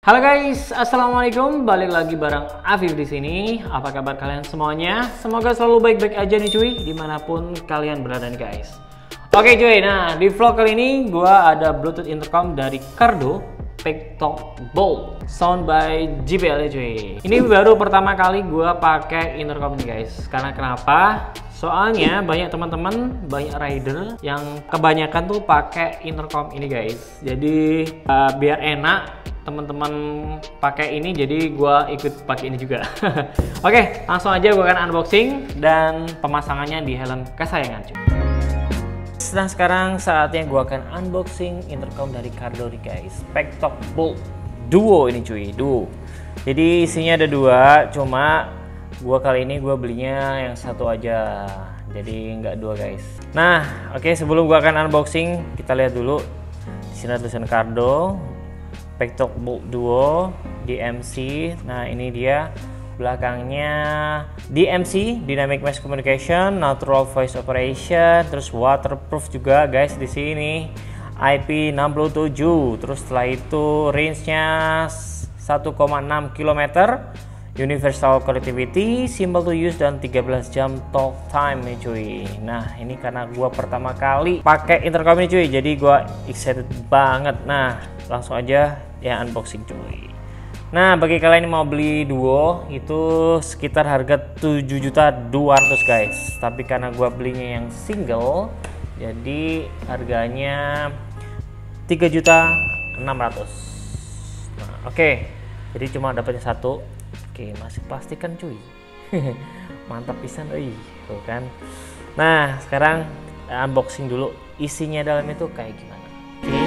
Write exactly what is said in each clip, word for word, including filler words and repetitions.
Halo guys, assalamualaikum. Balik lagi bareng Afif di sini. Apa kabar kalian semuanya? Semoga selalu baik-baik aja nih cuy, dimanapun kalian berada nih guys. Oke cuy, nah di vlog kali ini gua ada Bluetooth intercom dari Cardo Pecktalk Bold, sound by J B L ya cuy. Ini baru pertama kali gua pakai intercom nih guys. Karena kenapa? Soalnya banyak teman-teman, banyak rider yang kebanyakan tuh pakai intercom ini guys. Jadi uh, biar enak teman-teman pakai ini, jadi gua ikut pakai ini juga. Oke, langsung aja gua akan unboxing dan pemasangannya di helm kesayangan cuy. Nah sekarang saatnya gua akan unboxing intercom dari Cardo nih guys, Pecktalk Bold Duo ini cuy, Duo. Jadi isinya ada dua, cuma gua kali ini gua belinya yang satu aja, jadi nggak dua guys. Nah oke, sebelum gua akan unboxing kita lihat dulu. Di sini ada tulisan Cardo Pecktalk Bold Duo D M C. Nah ini dia belakangnya, D M C Dynamic Mass Communication, Natural Voice Operation, terus waterproof juga guys di sini, I P enam puluh tujuh. Terus setelah itu range-nya satu koma enam kilometer, universal connectivity, simple to use, dan tiga belas jam talk time nih cuy. Nah ini karena gua pertama kali pakai intercom ini cuy, jadi gua excited banget. Nah langsung aja ya unboxing cuy. Nah bagi kalian yang mau beli Duo itu sekitar harga tujuh juta dua ratus ribu guys, tapi karena gua belinya yang single jadi harganya tiga juta enam ratus ribu. Nah, oke okay. Jadi cuma dapatnya satu. Oke, masih plastik kan cuy. Mantap pisan euy, tuh kan. Nah sekarang unboxing dulu isinya dalam itu kayak gimana. Oke.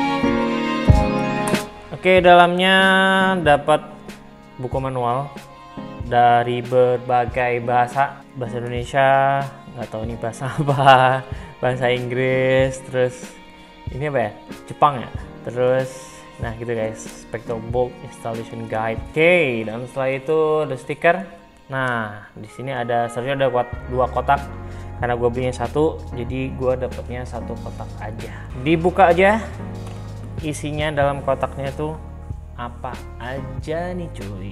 Oke, dalamnya dapat buku manual dari berbagai bahasa, bahasa Indonesia, nggak tahu ini bahasa apa, bahasa Inggris, terus ini apa ya, Jepang ya, terus nah gitu guys, Pecktalk Bold Installation Guide. Oke, dan setelah itu ada stiker. Nah di sini ada seharusnya ada dua kotak, karena gue belinya satu, jadi gue dapatnya satu kotak aja. Dibuka aja. Isinya dalam kotaknya tuh apa aja nih cuy.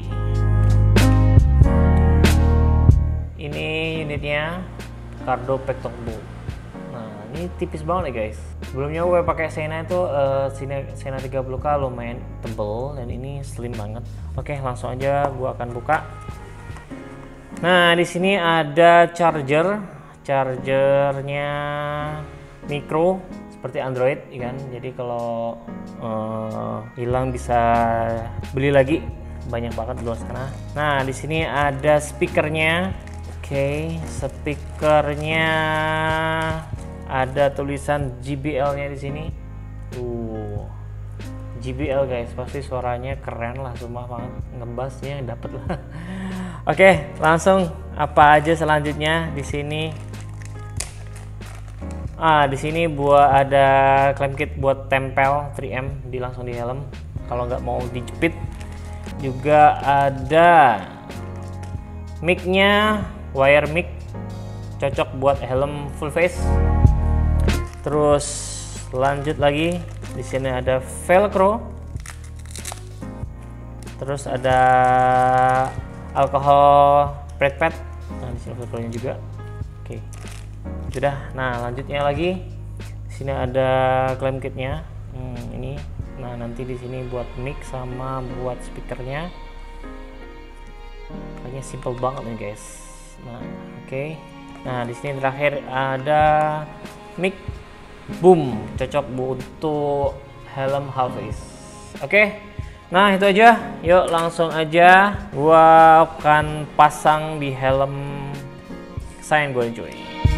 Ini unitnya Cardo Pecktalk Bold. Nah ini tipis banget nih guys. Sebelumnya gue pakai Sena itu uh, Sena tiga puluh K lumayan tebel, dan ini slim banget. Oke langsung aja gue akan buka. Nah di sini ada charger, chargernya micro seperti Android ya kan, jadi kalau uh, hilang bisa beli lagi, banyak banget di luar sana. Nah di sini ada speakernya. Oke, okay, speakernya ada tulisan J B L-nya di sini. Uh, J B L guys, pasti suaranya keren lah, sumpah banget, ngebasnya dapet lah. Oke, okay, langsung apa aja selanjutnya di sini. Ah, di sini buat ada clamp kit buat tempel tiga M di langsung di helm kalau nggak mau dijepit. Juga ada mic-nya, wire mic, cocok buat helm full face. Terus lanjut lagi, di sini ada velcro. Terus ada alkohol spray pad. Nah, di sini velcro-nya juga. Oke. Sudah. Nah lanjutnya lagi di sini ada clamp kitnya. Hmm, ini. Nah nanti di sini buat mic sama buat speakernya. Kayaknya simple banget nih guys. Nah oke. Okay. Nah di sini terakhir ada mic boom, cocok untuk helm half face. Oke. Okay. Nah itu aja. Yuk langsung aja gua akan pasang di helm kesayangan gue cuy.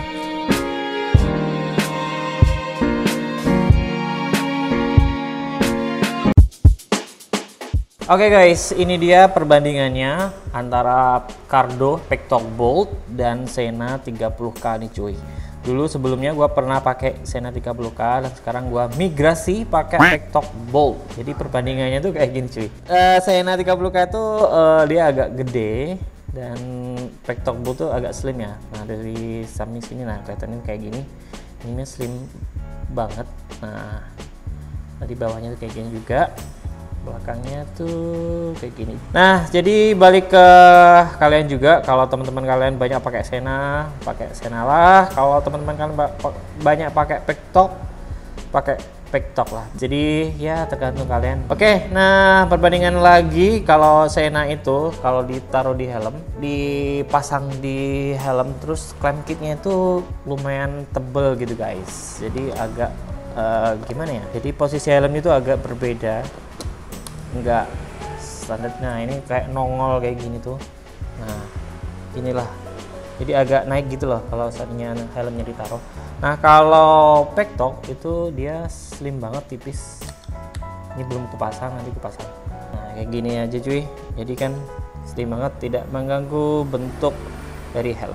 Oke okay guys, ini dia perbandingannya antara Cardo Pecktalk Bold dan Sena tiga puluh K nih cuy. Dulu sebelumnya gua pernah pakai Sena tiga puluh K, dan sekarang gua migrasi pakai Pecktalk Bold. Jadi perbandingannya tuh kayak gini cuy. Uh, Sena tiga puluh K itu uh, dia agak gede, dan Pecktalk Bold tuh agak slim ya. Nah dari samping sini, nah kelihatannya kayak gini. Ini slim banget. Nah di bawahnya tuh kayak gini juga. belakangnya tuh kayak gini. Nah, jadi balik ke kalian juga, kalau teman-teman kalian banyak pakai Sena, pakai Sena lah. Kalau teman-teman kalian banyak pakai Pektok, pakai Pektok lah. Jadi ya tergantung kalian. Oke, nah perbandingan lagi, kalau Sena itu kalau ditaruh di helm, dipasang di helm, terus clamp kitnya itu lumayan tebel gitu guys. Jadi agak uh, gimana ya? Jadi posisi helmnya itu agak berbeda. Enggak standar. Nah ini kayak nongol kayak gini tuh. Nah inilah, jadi agak naik gitu loh kalau saatnya helmnya ditaruh. Nah kalau Pektok itu dia slim banget, tipis. Ini belum kepasang, nanti kepasang. Nah kayak gini aja cuy, jadi kan slim banget, tidak mengganggu bentuk dari helm.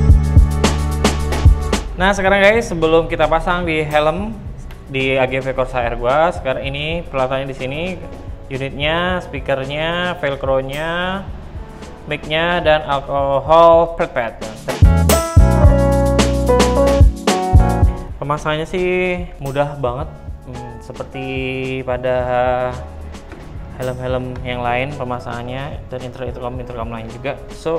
Nah sekarang guys, sebelum kita pasang di helm di A G V Corsa R gua, sekarang ini peralatannya di sini. Unitnya, speakernya, velcro-nya, mic-nya, dan alkohol flat pad. Pemasangannya sih mudah banget, hmm, seperti pada helm-helm yang lain pemasangannya, dan intercom intercom lain juga. So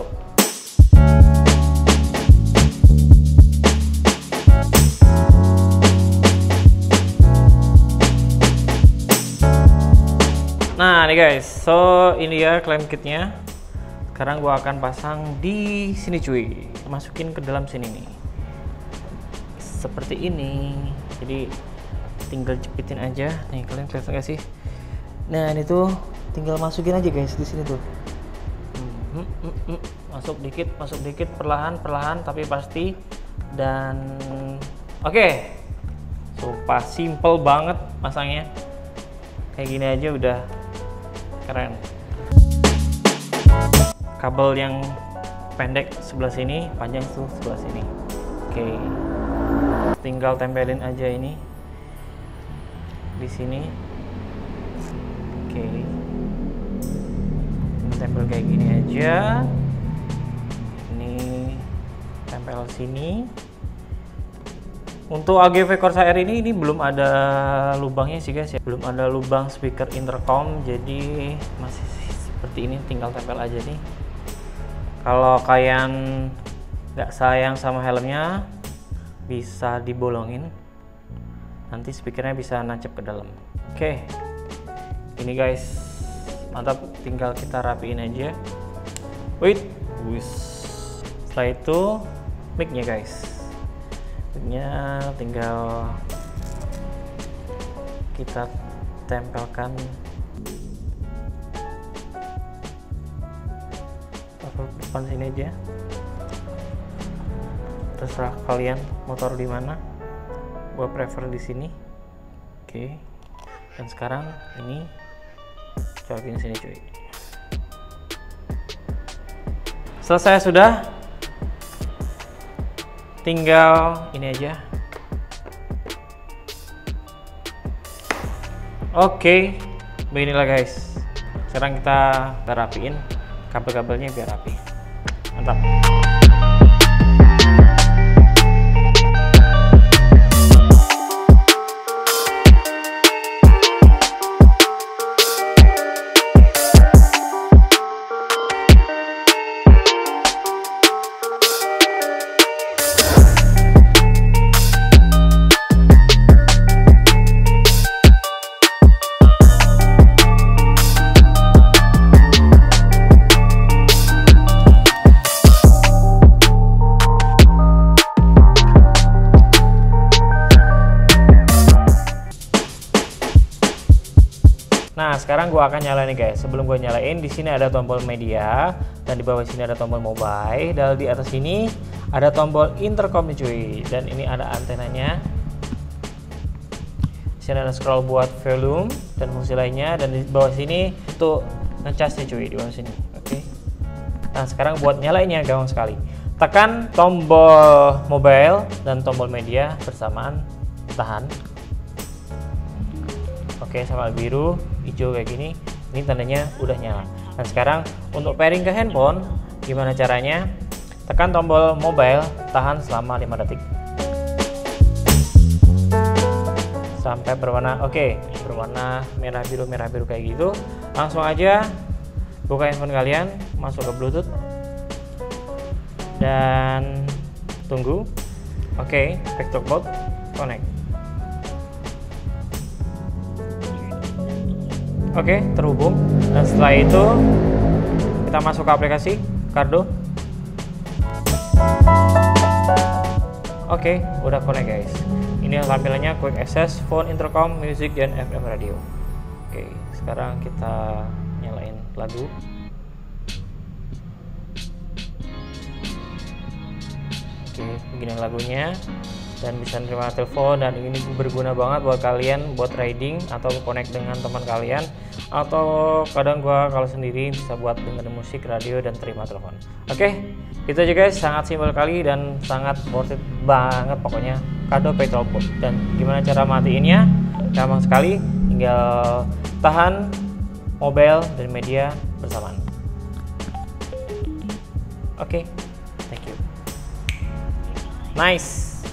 nah nih guys, so ini dia clamp kitnya. Sekarang gua akan pasang di sini cuy, masukin ke dalam sini nih, seperti ini. Jadi tinggal jepitin aja nih, kalian kelihatan gak sih? Nah ini tuh tinggal masukin aja guys di sini tuh. Hmm, hmm, hmm, hmm. Masuk dikit, masuk dikit, perlahan perlahan tapi pasti. Dan oke, okay. Sumpah simple banget masangnya, kayak gini aja udah keren. Kabel yang pendek sebelah sini, panjang tuh sebelah sini. Oke, tinggal tempelin aja ini di sini. Oke, tempel kayak gini aja. Ini tempel sini. Untuk A G V Corsa R ini ini belum ada lubangnya sih guys ya, belum ada lubang speaker intercom, jadi masih seperti ini, tinggal tempel aja nih. Kalau kalian nggak sayang sama helmnya, bisa dibolongin, nanti speakernya bisa nancep ke dalam. Oke, ini guys mantap, tinggal kita rapiin aja. Wait, wis. Setelah itu mic-nya guys, nya tinggal kita tempelkan taruh depan sini aja, terserah kalian mau taruh di mana. Gua prefer di sini. Oke, dan sekarang ini colokin sini cuy. Selesai sudah, tinggal ini aja. Oke, beginilah guys. Sekarang kita rapiin kabel-kabelnya biar rapi. Mantap. Nah, sekarang gua akan nyalain nih guys. Sebelum gua nyalain, di sini ada tombol media dan di bawah sini ada tombol mobile, dan di atas sini ada tombol intercom nih cuy. Dan ini ada antenanya. Di sini ada scroll buat volume dan fungsi lainnya, dan di bawah sini untuk ngecas nih cuy, di bawah sini. Oke. Nah, sekarang buat nyalainnya gampang sekali. Tekan tombol mobile dan tombol media bersamaan, tahan. Oke, sama biru, hijau kayak gini, ini tandanya udah nyala. Dan sekarang untuk pairing ke handphone, gimana caranya? Tekan tombol mobile, tahan selama lima detik. sampai berwarna oke, okay, berwarna merah biru merah biru kayak gitu. Langsung aja buka handphone kalian, masuk ke Bluetooth dan tunggu. Oke, okay, back to mode, connect. Oke, okay, terhubung. Dan setelah itu kita masuk ke aplikasi Cardo. Oke, okay, udah connect guys. Ini tampilannya quick access, phone, intercom, music, dan F M radio. Oke, okay, sekarang kita nyalain lagu. Oke, okay, begini lagunya. Dan bisa nerima telepon, dan ini berguna banget buat kalian buat riding atau connect dengan teman kalian, atau kadang gua kalau sendiri bisa buat dengerin musik, radio, dan terima telepon. Oke, okay, itu aja guys, sangat simpel kali dan sangat worth it banget pokoknya Cardo Petrol Boat. Dan gimana cara matiinnya? Gampang sekali, tinggal tahan mobile dan media bersamaan. Oke, okay, thank you. Nice.